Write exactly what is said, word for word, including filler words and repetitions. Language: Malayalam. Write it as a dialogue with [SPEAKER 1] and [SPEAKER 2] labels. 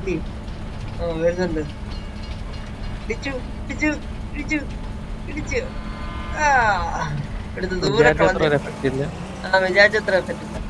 [SPEAKER 1] എത്തി ആ വരുന്നുണ്ട് ഇടിച്ചു ഇടിച്ചു ഇടിച്ചു ഇടിച്ചു ആ എടുത്ത് ദൂരെ കളഞ്ഞു ആ വിചാരിച്ചത്ര എഫക്റ്റ് ഇല്ല